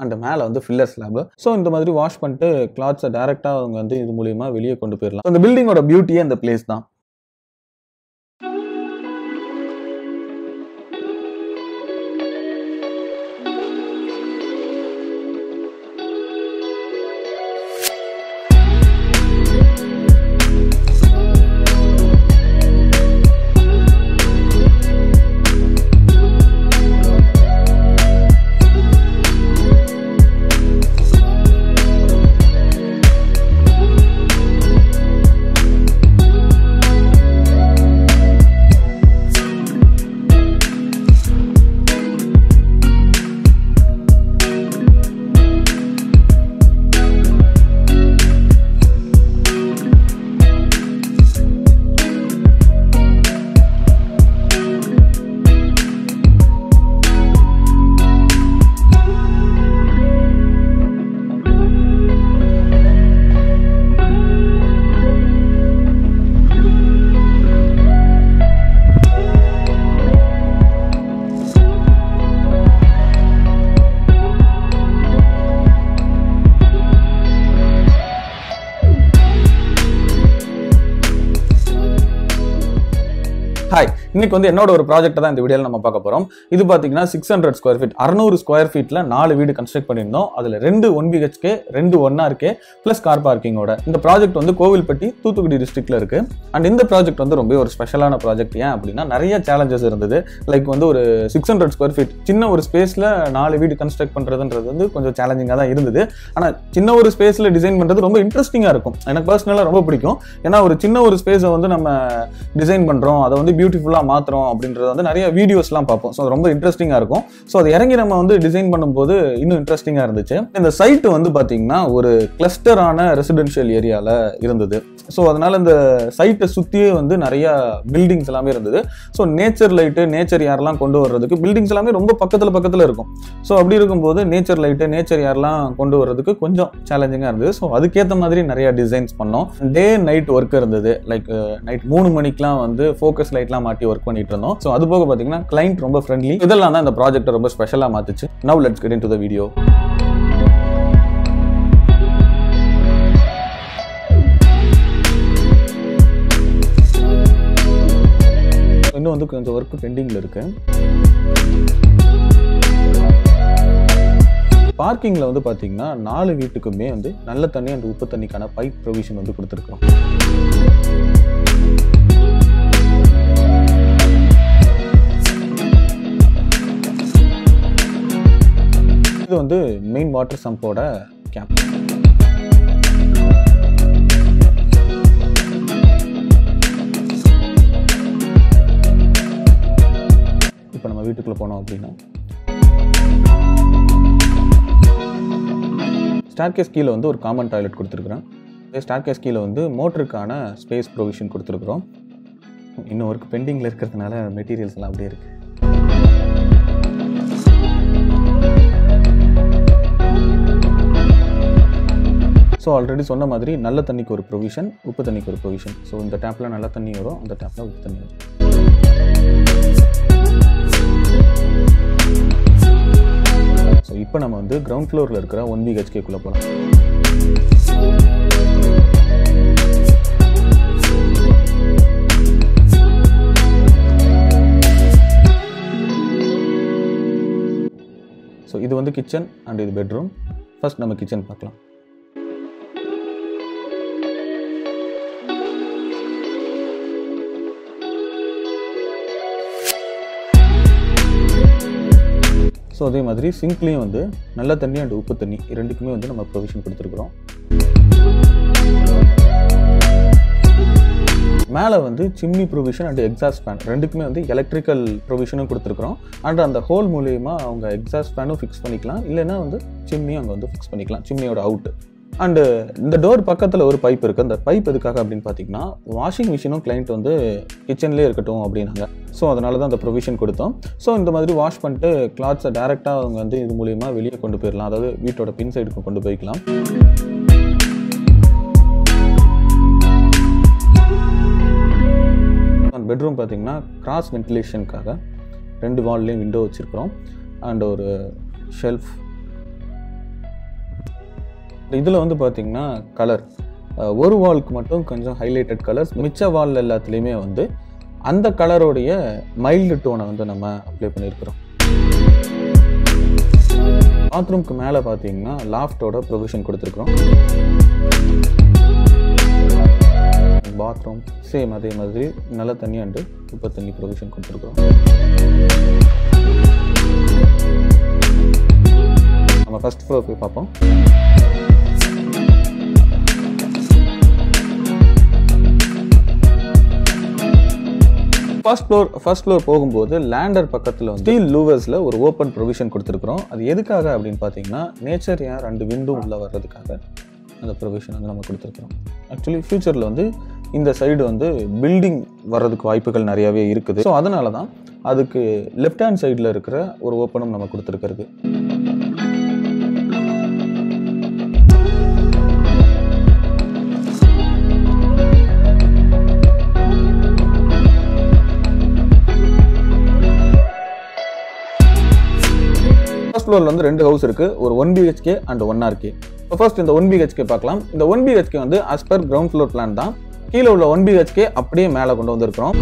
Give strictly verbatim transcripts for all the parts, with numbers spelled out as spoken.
And மேலே வந்து filler slab. So இந்த மாதிரி வாஷ் பண்ணிட்டு கிளாத்ஸை டேரெக்டாக அவங்க வந்து இது மூலியமா வெளியே கொண்டு போயிடலாம். இந்த பில்டிங்கோட பியூட்டியே இந்த பிளேஸ் தான். ஹாய், இன்னைக்கு வந்து என்னோட ஒரு ப்ராஜெக்ட் தான் இந்த வீடியோவில் நம்ம பார்க்க போகிறோம். இது பார்த்தீங்கன்னா சிக்ஸ் ஹண்ட்ரட் ஸ்கொயர் ஃபீட் அறுநூறு ஸ்கொயர் ஃபீட்டில் நாலு வீடு கன்ஸ்ட்ரக்ட் பண்ணியிருந்தோம். அதில் ரெண்டு ஒன் பிஹெச்கே, ரெண்டு ஒன்னா இருக்கே, ப்ளஸ் கார் பார்க்கிங்கோட. இந்த ப்ராஜெக்ட் வந்து கோவில்பட்டி தூத்துக்குடி டிஸ்ட்ரிக்ட்ல இருக்கு. அண்ட் இந்த ப்ராஜெக்ட் வந்து ரொம்ப ஒரு ஸ்பெஷலான ப்ராஜெக்ட். ஏன் அப்படின்னா நிறைய சேலஞ்சஸ் இருந்தது. லைக் வந்து ஒரு சிக்ஸ் ஹண்ட்ரட் ஸ்கொயர் ஃபீட் சின்ன ஒரு ஸ்பேஸில் நாலு வீடு கன்ஸ்ட்ரக்ட் பண்ணுறதுன்றது வந்து கொஞ்சம் சேலஞ்சிங்காக தான் இருந்தது. ஆனால் சின்ன ஒரு ஸ்பேஸில் டிசைன் பண்ணுறது ரொம்ப இன்ட்ரெஸ்டிங்காக இருக்கும். எனக்கு பர்சனலாக ரொம்ப பிடிக்கும். ஏன்னா ஒரு சின்ன ஒரு ஸ்பேஸை வந்து நம்ம டிசைன் பண்ணுறோம், அதை வந்து பியூட்டிஃபுல்லாக மாற்றுறோம் அப்படின்றது வந்து நிறைய வீடியோஸ்லாம் பார்ப்போம். ஸோ அது ரொம்ப இன்ட்ரெஸ்டிங்காக இருக்கும். ஸோ அது இறங்கி நம்ம வந்து டிசைன் பண்ணும்போது இன்னும் இன்ட்ரெஸ்டிங்காக இருந்துச்சு. இந்த சைட்டு வந்து பார்த்தீங்கன்னா ஒரு கிளஸ்டரான ரெசிடென்ஷியல் ஏரியாவில் இருந்தது. ஸோ அதனால இந்த சைட்டை சுற்றியே வந்து நிறைய பில்டிங்ஸ் எல்லாமே இருந்தது. ஸோ நேச்சர் லைட்டு, நேச்சர் ஏர்லாம் கொண்டு வர்றதுக்கு பில்டிங்ஸ் எல்லாமே ரொம்ப பக்கத்தில் பக்கத்தில் இருக்கும். ஸோ அப்படி இருக்கும்போது நேச்சர் லைட்டு, நேச்சர் ஏர்லாம் கொண்டு வர்றதுக்கு கொஞ்சம் சேலஞ்சிங்காக இருந்தது. ஸோ அதுக்கேற்ற மாதிரி நிறைய டிசைன்ஸ் பண்ணோம். டே நைட் ஒர்க் இருந்தது. லைக் நைட் மூணு மணிக்கெலாம் வந்து ஃபோக்கஸ் லைட்லாம் மாட்டி ஒர்க் பண்ணிட்டு இருந்தோம். ஸோ அது போக பார்த்தீங்கன்னா கிளைண்ட் ரொம்ப ஃப்ரெண்ட்லி. இதெல்லாம் தான் இந்த ப்ராஜெக்ட்டை ரொம்ப ஸ்பெஷலாக மாத்துச்சு. Now let's get into the video. இன்னும் வந்து கொஞ்சம் ஒர்க் பெண்டிங்ல இருக்கு. பார்க்கிங்ல வந்து பாத்தீங்கன்னா நாலு வீட்டுக்குமே வந்து நல்ல தண்ணி அண்ட் உப்பு தண்ணிக்கான பைப் ப்ரொவிஷன் வந்து கொடுத்துருக்கோம். இது வந்து மெயின் வாட்டர் சம்போட கேப். இப்போ நம்ம வீட்டுக்குள்ள போனோம் அப்படின்னா ஸ்டேர்கேஸ் கீழே வந்து ஒரு காமன் டாய்லெட் கொடுத்துருக்குறோம். ஸ்டேர்கேஸ் கீழே வந்து மோட்டருக்கான ஸ்பேஸ் ப்ரொவிஷன் கொடுத்துருக்குறோம். இன்னும் ஒர்க் பெண்டிங்கில் இருக்கிறதுனால மெட்டீரியல்ஸ் எல்லாம் அப்படியே இருக்கு. ஸோ ஆல்ரெடி சொன்ன மாதிரி நல்ல தண்ணிக்கு ஒரு ப்ரொவிஷன், உப்பு தண்ணிக்கு ஒரு ப்ரொவிஷன். ஸோ இந்த டேப்பில் நல்ல தண்ணி வரும், அந்த டேப்பில் உப்பு தண்ணி வரும். ஸோ இப்போ நம்ம வந்து கிரவுண்ட் ஃப்ளோரில் இருக்கிற ஒன் பிஹெச்கேக்குள்ளே போகலாம். ஸோ இது வந்து கிச்சன் அண்ட் இது பெட்ரூம். ஃபர்ஸ்ட் நம்ம கிச்சன் பார்க்கலாம். ஸோ அதே மாதிரி சிங்க்லேயும் வந்து நல்ல தண்ணி அண்ட் உப்பு தண்ணி ரெண்டுக்குமே வந்து நம்ம ப்ரொவிஷன் கொடுத்துருக்குறோம். மேலே வந்து chimney provision and exhaust fan ரெண்டுக்குமே வந்து எலக்ட்ரிக்கல் ப்ரொவிஷனும் கொடுத்துருக்குறோம். அண்ட் அந்த ஹோல் மூலியமா அவங்க எக்ஸாஸ்ட் ஃபேனும் ஃபிக்ஸ் பண்ணிக்கலாம், இல்லைன்னா வந்து சிம்னியும் அங்கே வந்து ஃபிக்ஸ் பண்ணிக்கலாம், சிம்னியோட அவுட்டு. அண்டு இந்த டோர் பக்கத்தில் ஒரு பைப் இருக்குது. அந்த பைப் எதுக்காக அப்படின்னு பார்த்தீங்கன்னா வாஷிங் மிஷினும் கிளைண்ட் வந்து கிச்சன்லேயே இருக்கட்டும் அப்படின்னாங்க. ஸோ அதனால தான் அந்த ப்ரொவிஷன் கொடுத்தோம். ஸோ இந்த மாதிரி வாஷ் பண்ணிட்டு கிளாத்ஸை டேரெக்டாக அவங்க வந்து இது மூலிமா வெளியே கொண்டு போயிடலாம், அதாவது வீட்டோட பின் சைடுக்கு கொண்டு போய்க்கலாம். பெட்ரூம் பார்த்தீங்கன்னா கிராஸ் வென்டிலேஷனுக்காக ரெண்டு வால்லையும் விண்டோ வச்சுருக்கிறோம். அண்ட் ஒரு ஷெல்ஃப், இதில் வந்து பார்த்தீங்கன்னா கலர் ஒரு வால்க்கு மட்டும் கொஞ்சம் ஹைலைட்டட் கலர்ஸ், மிச்ச வால் எல்லாத்துலேயுமே வந்து அந்த கலரோடைய மைல்டு டோனை வந்து நம்ம அப்ளை பண்ணியிருக்கிறோம். பாத்ரூம்க்கு மேலே பார்த்தீங்கன்னா லாஃப்டோட ப்ரொவிஷன் கொடுத்துருக்குறோம். பாத்ரூம் சேம் அதே மாதிரி நல்ல தண்ணி அண்டு உப்பு தண்ணி ப்ரொவிஷன் கொடுத்துருக்குறோம். நம்ம ஃபர்ஸ்ட் ஃப்ளோர் போய் பார்ப்போம். ஃபர்ஸ்ட் ஃப்ளோர் ஃபர்ஸ்ட் ஃப்ளோர் போகும்போது லேண்டர் பக்கத்தில் வந்து ஸ்டீல் லூவர்ஸில் ஒரு ஓப்பன் ப்ரொவிஷன் கொடுத்துருக்குறோம். அது எதுக்காக அப்படின்னு பார்த்தீங்கன்னா நேச்சர் ஏன் ரெண்டு விண்டோ உள்ள வர்றதுக்காக அந்த ப்ரொவிஷன் வந்து நம்ம கொடுத்துருக்குறோம். ஆக்சுவலி ஃபியூச்சரில் வந்து இந்த சைடு வந்து பில்டிங் வர்றதுக்கு வாய்ப்புகள் நிறையாவே இருக்குது. ஸோ அதனால தான் அதுக்கு லெஃப்ட் ஹேண்ட் சைடில் இருக்கிற ஒரு ஓப்பனும் நம்ம கொடுத்துருக்கிறது. ஃபர்ஸ்ட் ஃப்ளோரில் வந்து ரெண்டு ஹவுஸ் இருக்கு, ஒரு one BHK and one RK. இப்போ ஃபர்ஸ்ட் இந்த ஒன் பிஹெச்கே பார்க்கலாம். இந்த ஒன் பிஹெச்கே வந்து as per ground floor plan தான். கீழே உள்ள ஒன் பிஹெச்கே அப்படியே மேலே கொண்டு வந்திருக்கிறோம்.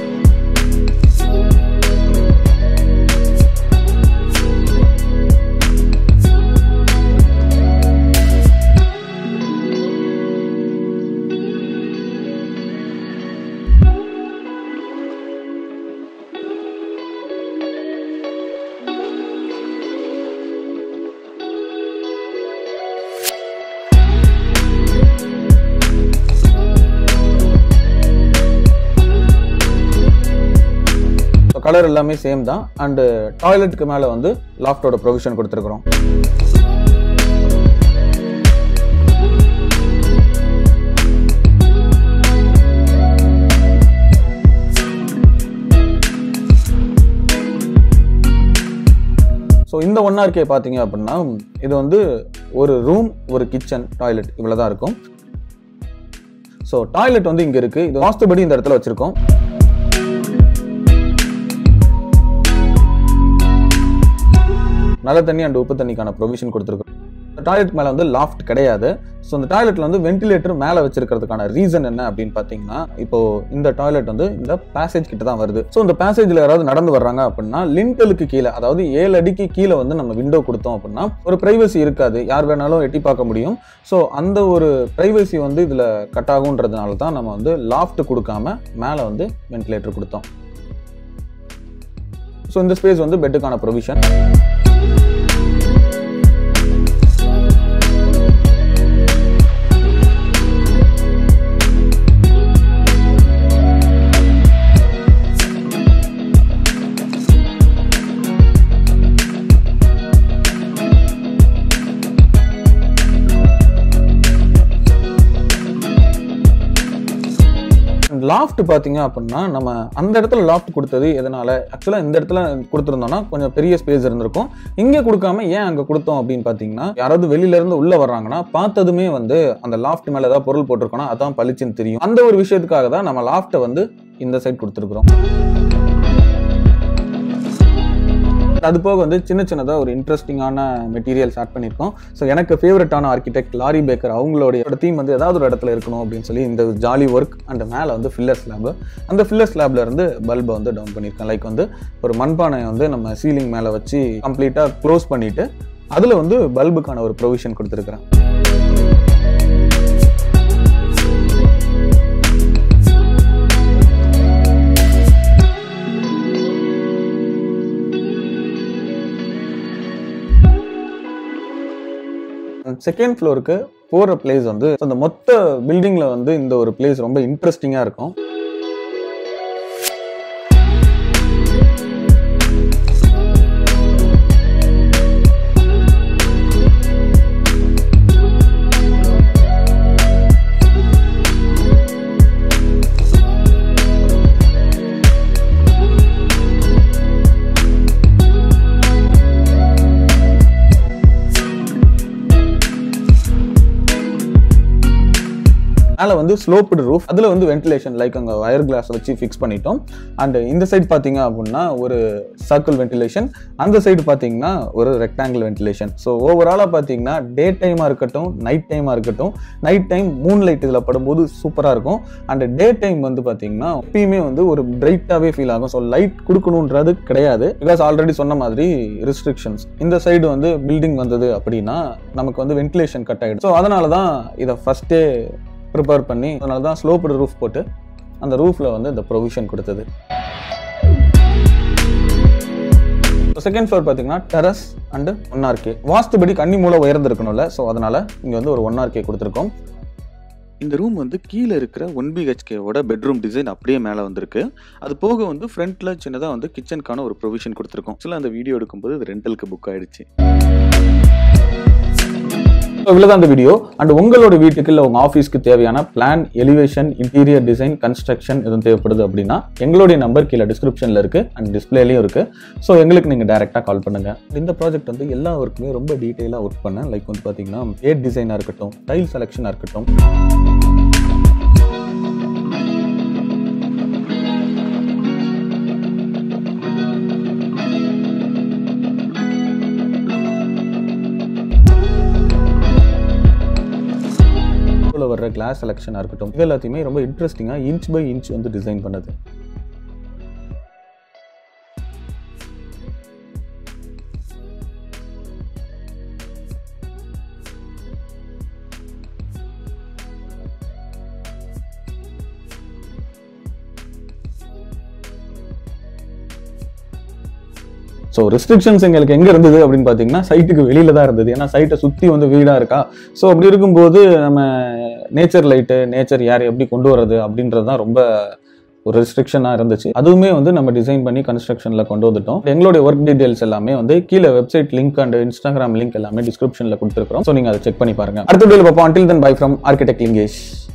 கலர் எல்லாமே சேம் தான். அண்ட் டாய்லெட்டுக்கு மேலே வந்து லாஃப்டோட ப்ரொவிஷன் கொடுத்துருக்குறோம். ஸோ இந்த ஒன் ஆர்கே பார்த்தீங்க அப்படின்னா இது வந்து ஒரு ரூம், ஒரு கிச்சன், டாய்லெட் இவ்வளோதான் இருக்கும். ஸோ டாய்லெட் வந்து இங்கே இருக்குது. இது வாஸ்துபடி இந்த இடத்துல வச்சுருக்கோம். நல்ல தண்ணி அண்ட் உப்பு தண்ணிக்கான ப்ரொவிஷன் கொடுத்துருக்கோம். டாய்லெட் மேலே வந்து லாஃப்ட் கிடையாது. ஸோ இந்த டாய்லெட்டில் வந்து வென்டிலேட்டர் மேலே வச்சிருக்கிறதுக்கான ரீசன் என்ன அப்படின்னு பார்த்தீங்கன்னா, இப்போ இந்த டாய்லெட் வந்து இந்த பேசேஜ் கிட்ட தான் வருது. ஸோ இந்த பேசேஜில் யாராவது நடந்து வர்றாங்க அப்படின்னா லிண்டலுக்கு கீழே, அதாவது ஏழு அடிக்கு கீழே வந்து நம்ம விண்டோ கொடுத்தோம் அப்படின்னா ஒரு பிரைவசி இருக்காது, யார் வேணாலும் எட்டி பார்க்க முடியும். ஸோ அந்த ஒரு பிரைவசி வந்து இதில் கட் ஆகுன்றதுனால தான் நம்ம வந்து லாஃப்ட் கொடுக்காம மேலே வந்து வென்டிலேட்டர் கொடுத்தோம். ஸோ இந்த ஸ்பேஸ் வந்து பெட்டுக்கான ப்ரொவிஷன். லாஃப்ட் பார்த்தீங்க அப்படின்னா நம்ம அந்த இடத்துல லாஃப்ட் கொடுத்தது எதனால, ஆக்சுவலாக இந்த இடத்துல கொடுத்துருந்தோம்னா கொஞ்சம் பெரிய ஸ்பேஸ் இருந்திருக்கும். இங்கே கொடுக்காம ஏன் அங்கே கொடுத்தோம் அப்படின்னு பார்த்தீங்கன்னா, யாராவது வெளியில இருந்து உள்ள வர்றாங்கன்னா பார்த்ததுமே வந்து அந்த லாஃப்ட் மேலே ஏதாவது பொருள் போட்டிருக்கோம்னா அதான் பளிச்சுன்னு தெரியும். அந்த ஒரு விஷயத்துக்காக தான் நம்ம லாஃப்ட்டை வந்து இந்த சைட் கொடுத்துருக்குறோம். அது போக வந்து சின்ன சின்னதாக ஒரு இன்ட்ரெஸ்டிங்கான மெட்டீரியல்ஸ் ஆட் பண்ணியிருக்கோம். ஸோ எனக்கு ஃபேவரட்டான ஆர்கிடெக்ட் லாரி பேக்கர் அவங்களுடைய தீம் வந்து ஏதாவது ஒரு இடத்துல இருக்கணும் அப்படின்னு சொல்லி இந்த ஜாலி ஒர்க் அண்ட் மேலே வந்து ஃபில்லர் ஸ்லாப், அந்த ஃபில்லர் ஸ்லாப்ல இருந்து பல்பை வந்து டவுன் பண்ணியிருக்கேன். லைக் வந்து ஒரு மண்பானையை வந்து நம்ம சீலிங் மேலே வச்சு கம்ப்ளீட்டாக க்ளோஸ் பண்ணிட்டு அதில் வந்து பல்புக்கான ஒரு ப்ரொவிஷன் கொடுத்துருக்குறேன். செகண்ட் ஃப்ளோருக்கு போகிற பிளேஸ் வந்து அந்த மொத்த பில்டிங்கில் வந்து இந்த ஒரு பிளேஸ் ரொம்ப இன்ட்ரெஸ்டிங்காக இருக்கும். மேல வந்து ஸ்லோப்டு ரூஃப், அதுல வந்து வென்டிலேஷன் லைக் அங்க வயர் கிளாஸ் வச்சு ஃபிக்ஸ் பண்ணிட்டோம். அண்ட் இந்த சைடு பாத்தீங்க அப்படின்னா ஒரு சர்க்கிள் வென்டிலேஷன், அந்த சைடு பாத்தீங்கன்னா ஒரு ரெக்டாங்கிள் வென்டிலேஷன். ஸோ ஓவராலா பாத்தீங்கன்னா டே டைமா இருக்கட்டும் நைட் டைமா இருக்கட்டும், நைட் டைம் மூன் லைட் இதுல படும்போது சூப்பரா இருக்கும். அண்ட் டே டைம் வந்து பாத்தீங்கன்னா எப்பயுமே வந்து ஒரு பிரைட்டாவே ஃபீல் ஆகும். ஸோ லைட் கொடுக்கணுன்றது கிடையாது, பிகாஸ் ஆல்ரெடி சொன்ன மாதிரி ரெஸ்ட்ரிக்ஷன்ஸ். இந்த சைடு வந்து பில்டிங் வந்தது அப்படின்னா நமக்கு வந்து வென்டிலேஷன் கட் ஆகிடும். ஸோ அதனால தான் இதை ஃபர்ஸ்டே ப்ரிப்பேர் பண்ணி, அதனால தான் ஸ்லோப்டு ரூஃப் போட்டு அந்த ரூஃப்ல வந்து இந்த ப்ரொவிஷன் கொடுத்தது. செகண்ட் ஃப்ளோர் பார்த்தீங்கன்னா டெரஸ் அண்ட் ஒன் ஆர்கே. வாஸ்துபடி கன்னி மூலம் உயர்ந்து இருக்கணும்ல, ஸோ அதனால இங்க வந்து ஒரு ஒன் ஆர்கே கொடுத்துருக்கோம். இந்த ரூம் வந்து கீழே இருக்கிற ஒன் பிஹெச்கேவோட பெட்ரூம் டிசைன் அப்படியே மேலே வந்திருக்கு. அது போக வந்து ஃப்ரண்ட்ல சின்னதாக வந்து கிச்சனுக்கான ஒரு ப்ரொவிஷன் கொடுத்துருக்கோம். சில அந்த வீடியோ எடுக்கும்போது இது ரெண்டலுக்கு புக் ஆயிடுச்சு. இவ்வளவுதான் இந்த வீடியோ. அண்ட் உங்களோட வீட்டுக்கு இல்லை உங்க ஆஃபீஸ்க்கு தேவையான plan, elevation, interior design, construction எதுவும் தேவைப்படுது அப்படின்னா எங்களுடைய நம்பர் கீழே டிஸ்கிரிப்ஷன்ல இருக்கு அண்ட் டிஸ்பிளேலையும் இருக்கு. ஸோ எங்களுக்கு நீங்க டைரக்டா கால் பண்ணுங்க. இந்த ப்ராஜெக்ட் வந்து எல்லா ஒர்க்குமே ரொம்ப டீட்டெயிலாக ஒர்க் பண்ணேன். லைக் வந்து பாத்தீங்கன்னா கேட் டிசைனா இருக்கட்டும், டைல் செலெக்ஷனா இருக்கட்டும், வர்ற கிளாஸ் செலெக்ஷனா இருக்கட்டும், இது எல்லாத்தையுமே ரொம்ப இன்ட்ரெஸ்டிங்கா இன்ச் பை இன்ச் வந்து டிசைன் பண்ணது. ஸோ ரெஸ்ட்ரிக்ஷன்ஸ் எங்களுக்கு எங்கே இருந்தது அப்படின்னு பார்த்தீங்கன்னா சைட்டுக்கு வெளியில தான் இருந்தது. ஏன்னா சைட்டை சுற்றி வந்து வீடாக இருக்கா. ஸோ அப்படி இருக்கும்போது நம்ம நேச்சர் லைட்டு, நேச்சர் ஏர் எப்படி கொண்டு வர்றது அப்படின்றது தான் ரொம்ப ஒரு ரெஸ்ட்ரிக்ஷனாக இருந்துச்சு. அதுவுமே வந்து நம்ம டிசைன் பண்ணி கன்ஸ்ட்ரக்ஷனில் கொண்டு வந்துட்டோம். எங்களுடைய ஒர்க் டீடைல்ஸ் எல்லாமே வந்து கீழே website link and Instagram link எல்லாமே டிஸ்கிரிப்ஷனில் கொடுத்துருக்கோம். ஸோ நீங்கள் அதை செக் பண்ணி பாருங்க. அடுத்த வீடியோவில் பார்ப்போம். Until then, bye from Architect Lingesh.